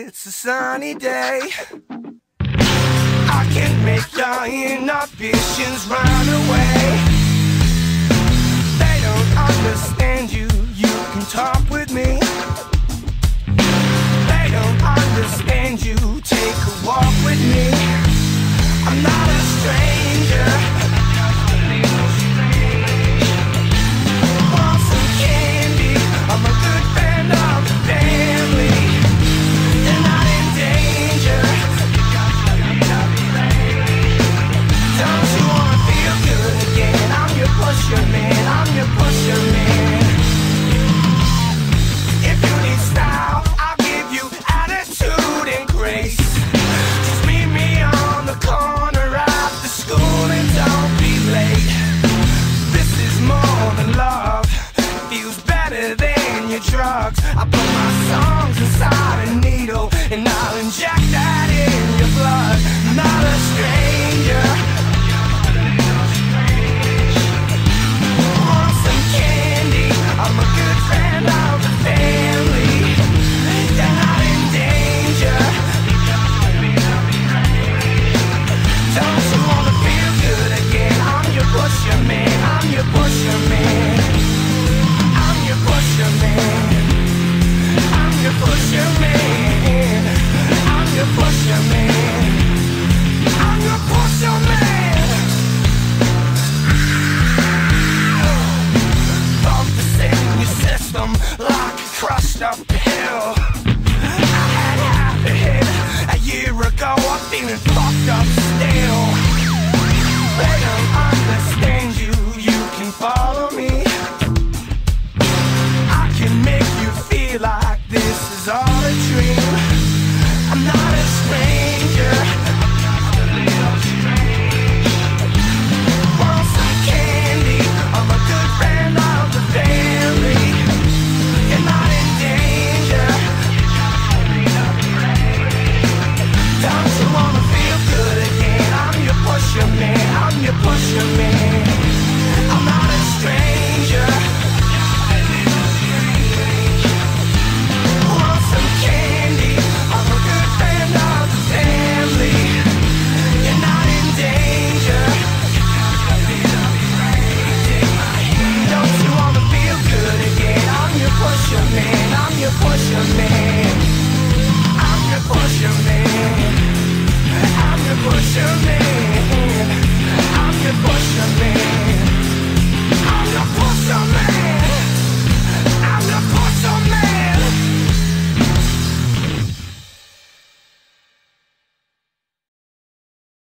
it's a sunny day. I can make your inhibitions run away. They don't understand you, you can talk with me. They don't understand you, take a walk with me. I'm not a stranger. Want some candy? I'm a good friend of the family. They're not in danger. Don't you wanna feel good again? I'm your pusherman, I'm your pusherman. If you need style, I'll give you attitude and grace. Just meet me on the corner after school and don't be late. This is more than love, feels better than your drugs. I put my songs inside a needle and I'll inject that in your blood. Not a stranger. Want some candy? I'm a good friend of the family. They're not in danger. Don't you wanna feel good again? I'm your pusherman, I'm your pusherman. I'm your pusherman. I'm your pusherman. I'm your pusherman. I'm your pusherman. Pump this in your system like a crushed up pill. I had half a hit a year ago, I'm feeling fucked up.